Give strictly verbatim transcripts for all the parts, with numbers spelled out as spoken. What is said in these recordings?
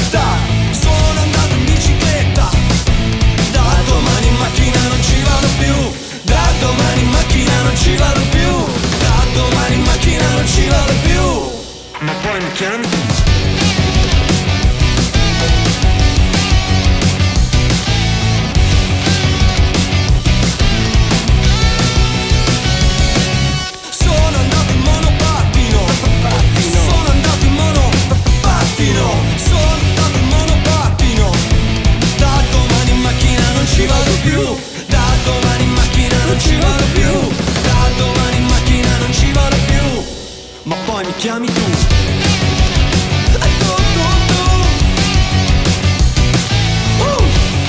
bicicletta, sono andato in bicicletta. Da domani in macchina non ci vado più. Da domani in macchina non ci vado più. Da domani in macchina non ci vado più. Ma poi mi chiami tu. Ma poi mi chiami tu. E tu, tu, tu. Uh.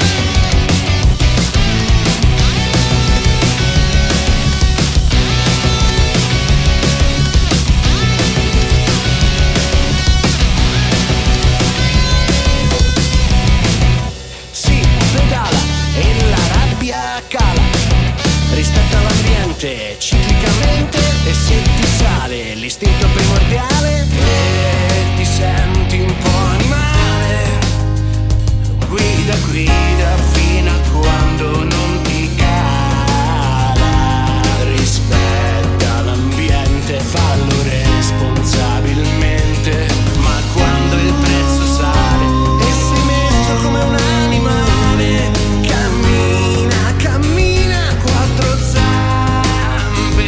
Sì, pedala e la rabbia cala. Rispetta l'ambiente ciclicamente. E se ti sale l'istinto primordiale e ti senti un po' animale, guida, guida fino a quando non ti cala. Rispetta l'ambiente, fallo responsabilmente. Ma quando il prezzo sale e sei messo come un animale, cammina, cammina a quattro zampe.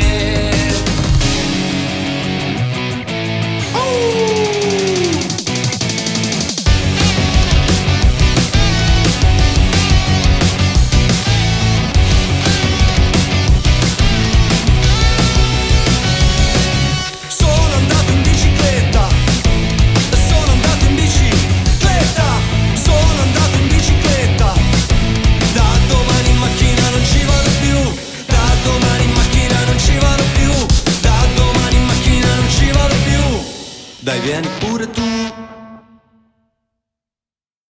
Dai, vieni pure tu.